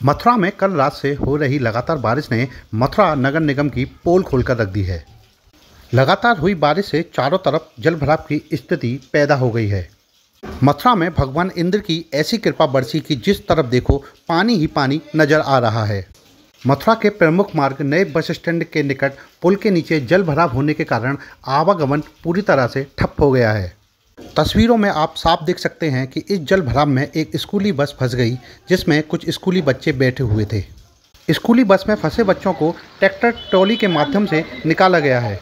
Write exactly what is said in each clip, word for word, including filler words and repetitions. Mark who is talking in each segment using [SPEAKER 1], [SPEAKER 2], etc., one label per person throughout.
[SPEAKER 1] मथुरा में कल रात से हो रही लगातार बारिश ने मथुरा नगर निगम की पोल खोलकर रख दी है। लगातार हुई बारिश से चारों तरफ जलभराव की स्थिति पैदा हो गई है। मथुरा में भगवान इंद्र की ऐसी कृपा बरसी कि जिस तरफ देखो पानी ही पानी नजर आ रहा है। मथुरा के प्रमुख मार्ग नए बस स्टैंड के निकट पुल के नीचे जलभराव होने के कारण आवागमन पूरी तरह से ठप हो गया है। तस्वीरों में आप साफ देख सकते हैं कि इस जलभराव में एक स्कूली बस फंस गई, जिसमें कुछ स्कूली बच्चे बैठे हुए थे। स्कूली बस में फंसे बच्चों को ट्रैक्टर ट्रॉली के माध्यम से निकाला गया है।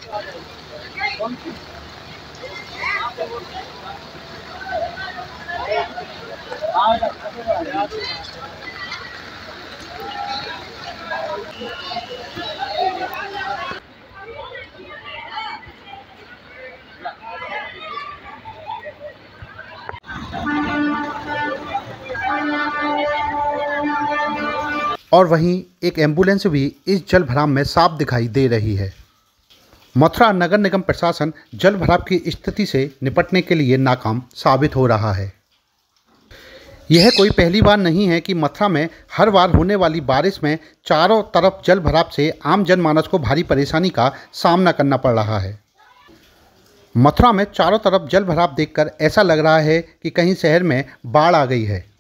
[SPEAKER 1] और वहीं एक एम्बुलेंस भी इस जलभराव में साफ दिखाई दे रही है। मथुरा नगर निगम प्रशासन जलभराव की स्थिति से निपटने के लिए नाकाम साबित हो रहा है। यह कोई पहली बार नहीं है कि मथुरा में हर बार होने वाली बारिश में चारों तरफ जलभराव से आम जनमानस को भारी परेशानी का सामना करना पड़ रहा है। मथुरा में चारों तरफ जलभराव देखकर ऐसा लग रहा है कि कहीं शहर में बाढ़ आ गई है।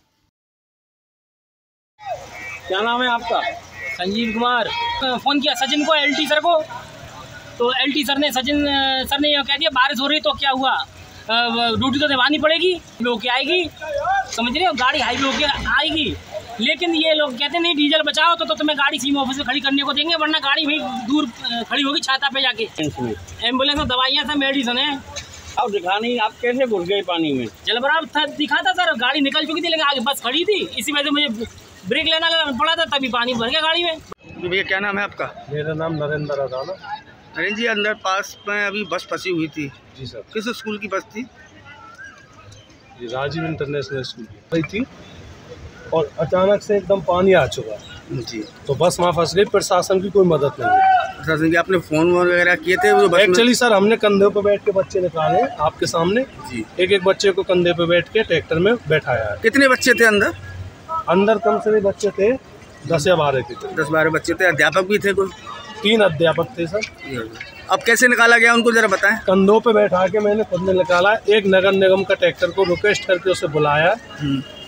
[SPEAKER 2] क्या नाम है आपका? संजीव कुमार। फ़ोन किया सचिन को, एलटी सर को, तो एलटी सर ने सचिन सर ने यह कह दिया बारिश हो रही तो क्या हुआ, ड्यूटी तो निभानी पड़ेगी, होके आएगी, समझ रहे हो, गाड़ी हाईवे होके आएगी। लेकिन ये लोग कहते नहीं डीजल बचाओ तो, तो तुम्हें गाड़ी सीमा ऑफिस में खड़ी करने को देंगे, वरना गाड़ी वहीं दूर खड़ी होगी छाता पे जाके। एम्बुलेंस में दवाइयाँ था, मेडिसन है।
[SPEAKER 3] अब दिखा नहीं, आप कैसे घुस गए पानी में?
[SPEAKER 2] जलभराव था, दिखा था सर, गाड़ी निकल चुकी थी लेकिन आगे बस खड़ी थी, इसी वजह से मुझे ब्रेक लेना पड़ा था, तभी पानी भर गया गाड़ी में।
[SPEAKER 3] तो भैया क्या नाम है आपका?
[SPEAKER 4] मेरा नाम नरेंद्र अदाना।
[SPEAKER 3] नरेंद्र जी, अंदर पास में अभी बस फंसी हुई थी।
[SPEAKER 4] जी सर।
[SPEAKER 3] किस स्कूल की बस थी?
[SPEAKER 4] ये राजीव इंटरनेशनल स्कूल की थी और अचानक से एकदम पानी आ चुका
[SPEAKER 3] जी,
[SPEAKER 4] तो बस वहाँ फंस गई। प्रशासन की कोई मदद नहीं।
[SPEAKER 3] प्रशासन की आपने फोन वगैरह किए थे?
[SPEAKER 4] एक्चुअली सर हमने कंधे पे बैठ के बच्चे निकाले आपके सामने जी। एक एक बच्चे को कंधे पे बैठ के ट्रैक्टर में बैठाया है।
[SPEAKER 3] कितने बच्चे थे अंदर?
[SPEAKER 4] अंदर कम से कम बच्चे थे दस या बारह थे।
[SPEAKER 3] दस बारह बच्चे थे। अध्यापक भी थे? कोई
[SPEAKER 4] तीन अध्यापक थे सर।
[SPEAKER 3] अब कैसे निकाला गया उनको जरा बताएं।
[SPEAKER 4] कंधों पे बैठा के मैंने खुद ने निकाला। एक नगर निगम का ट्रैक्टर को रिक्वेस्ट करके उसे बुलाया